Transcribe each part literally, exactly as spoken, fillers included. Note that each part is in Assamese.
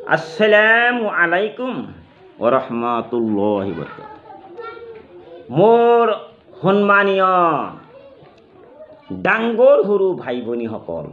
আসসালামু আলাইকুম ওয়া রাহমাতুল্লাহি ওয়া বারাকাতুহু। মোর সন্মানীয় ডাঙৰ সৰু ভাই ভনীসকল,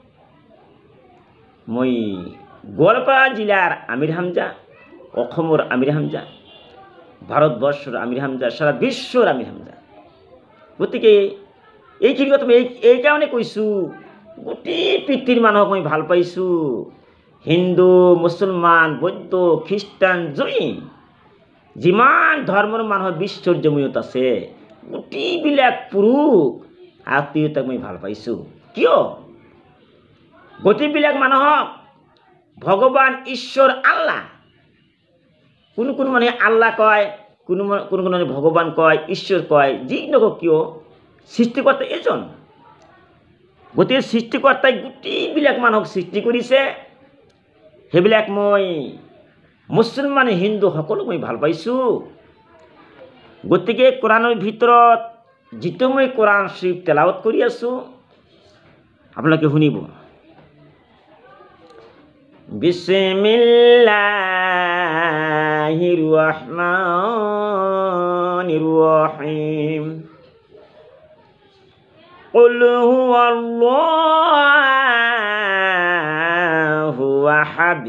মই গোৱালপাৰা জিলাৰ আমিৰ হামজা, অসমৰ আমিৰ হামজা, ভাৰতবৰ্ষৰ আমিৰ হামজা, সারা বিশ্বৰ আমিৰ হামজা। গতিকে এইখিনি কথা মই এই কাৰণে কৈছোঁ, গোটেই পৃথিৱীৰ মানুহক মই ভাল পাইছোঁ। হিন্দু, মুছলমান, বৌদ্ধ, খ্ৰীষ্টান, জৈন, যিমান ধৰ্মৰ মানুহ বিশ্বৰ জমিয়ত আছে, গোটেইবিলাক পুৰুষ আত্মীয়তাক মই ভাল পাইছোঁ। কিয়? গোটেইবিলাক মানুহক ভগৱান, ঈশ্বৰ, আল্লাহ, কোনো কোনো মানুহে আল্লাহ কয়, কোনো কোনো কোনো মানুহে ভগৱান কয়, ঈশ্বৰ কয়, যি নকওক কিয় সৃষ্টিকৰ্তা এজন। গতিকে সৃষ্টিকৰ্তাই গোটেইবিলাক মানুহক সৃষ্টি কৰিছে। সেইবিলাক মই মুছলমান, হিন্দু সকলোক মই ভাল পাইছোঁ। গতিকে কোৰাণৰ ভিতৰত যিটো মই কোৰাণ শৰীফ তেলাৱত কৰি আছোঁ, আপোনালোকে শুনিব। বিসমিল্লাহিৰ ৰহমানিৰ ৰহিম। কুল হুৱাল্লাহু আহাদ,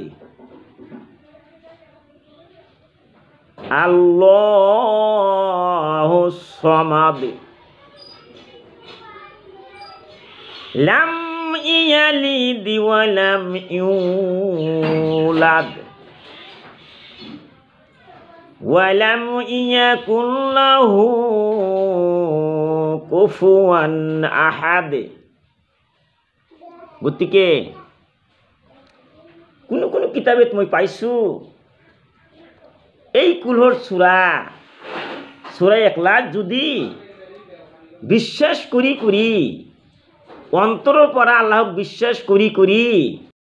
আল্লাহুস সামাদ, লাম ইয়ালিদ ওয়া লাম ইউলাদ ওয়া লাম ইয়াকুল লাহু কুফুয়ান আহাদ। গতিকে কোনো কোনো কিতাপত মই পাইছোঁ, এই কুলহৰ চূড়া চূড়া একলাখ যদি বিশ্বাস কৰি কৰি অন্তৰৰ পৰা আল্লাহক বিশ্বাস কৰি কৰি